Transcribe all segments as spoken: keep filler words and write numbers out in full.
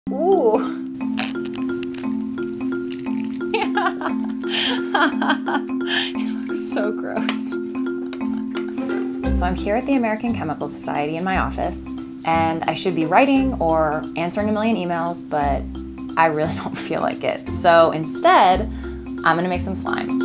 Ooh. It looks so gross. So I'm here at the American Chemical Society in my office, and I should be writing or answering a million emails, but I really don't feel like it. So instead, I'm gonna make some slime.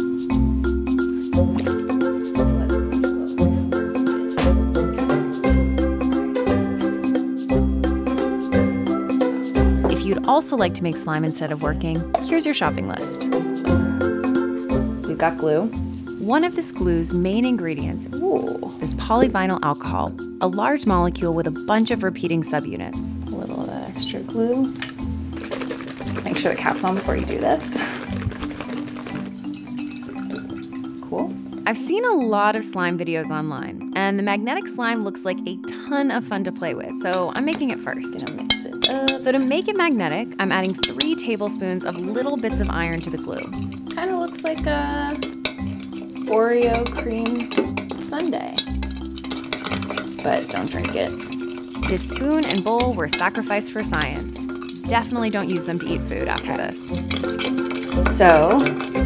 If you'd also like to make slime instead of working, here's your shopping list. We've got glue. One of this glue's main ingredients Ooh. is polyvinyl alcohol, a large molecule with a bunch of repeating subunits. A little of that extra glue. Make sure the cap's on before you do this. Cool. I've seen a lot of slime videos online, and the magnetic slime looks like a ton of fun to play with, so I'm making it first. Gonna mix it up. So to make it magnetic, I'm adding three tablespoons of little bits of iron to the glue. Kind of looks like a Oreo cream sundae, but don't drink it. This spoon and bowl were sacrificed for science. Definitely don't use them to eat food after this. So,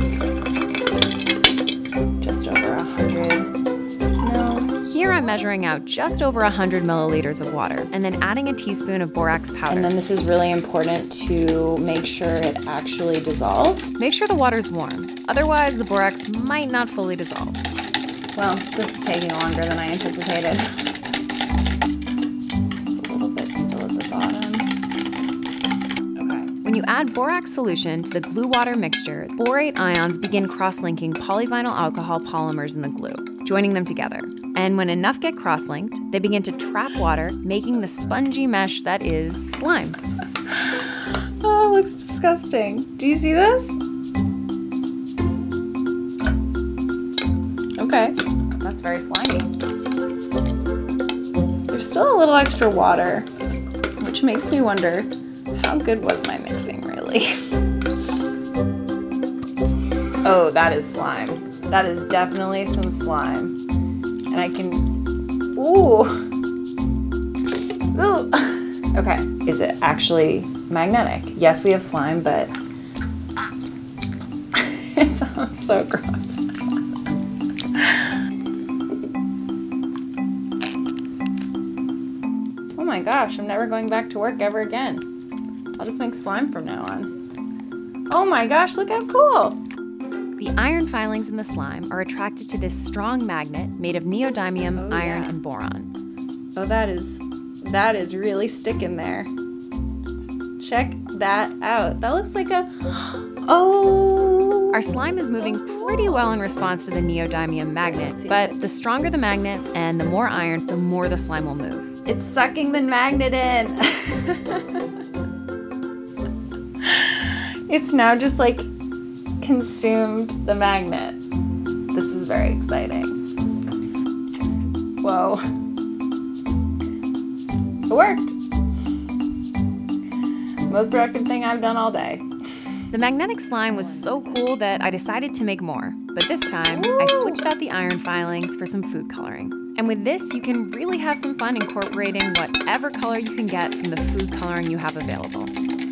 just over one hundred mils. Here I'm measuring out just over one hundred milliliters of water and then adding a teaspoon of borax powder. And then this is really important to make sure it actually dissolves. Make sure the water's warm. Otherwise, the borax might not fully dissolve. Well, this is taking longer than I anticipated. It's a little bit still at the bottom. Okay. When you add borax solution to the glue water mixture, borate ions begin cross-linking polyvinyl alcohol polymers in the glue, joining them together. And when enough get cross-linked, they begin to trap water, making the spongy mesh that is slime. Oh, it looks disgusting. Do you see this? Okay, that's very slimy. There's still a little extra water, which makes me wonder, how good was my mixing really? Oh, that is slime. That is definitely some slime. And I can, ooh. Ooh. Okay, is it actually magnetic? Yes, we have slime, but it sounds so gross. Oh my gosh, I'm never going back to work ever again. I'll just make slime from now on. Oh my gosh, look how cool. The iron filings in the slime are attracted to this strong magnet made of neodymium, oh, iron, yeah. and boron. Oh, that is, that is really sticking there. Check that out. That looks like a, oh. Our slime is moving pretty well in response to the neodymium magnet, but the stronger the magnet and the more iron, the more the slime will move. It's sucking the magnet in. It's now just like consumed the magnet. This is very exciting. Whoa. It worked. Most productive thing I've done all day. The magnetic slime was so cool that I decided to make more, but this time Ooh. I switched out the iron filings for some food coloring. And with this, you can really have some fun incorporating whatever color you can get from the food coloring you have available.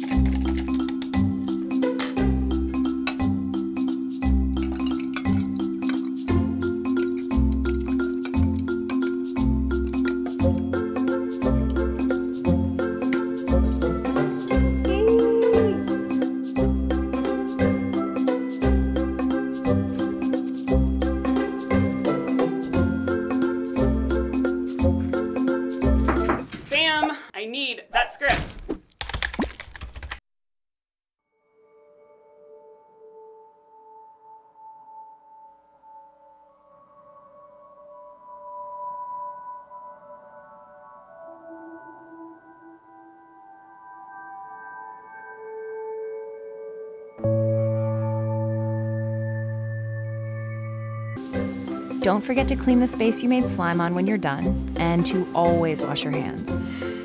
Don't forget to clean the space you made slime on when you're done, and to always wash your hands.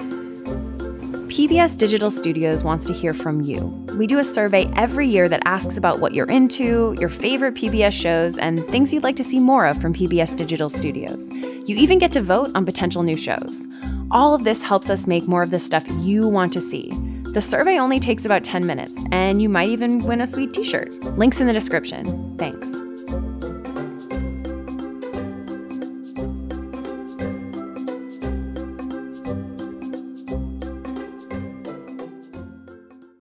P B S Digital Studios wants to hear from you. We do a survey every year that asks about what you're into, your favorite P B S shows, and things you'd like to see more of from P B S Digital Studios. You even get to vote on potential new shows. All of this helps us make more of the stuff you want to see. The survey only takes about ten minutes, and you might even win a sweet t-shirt. Links in the description. Thanks.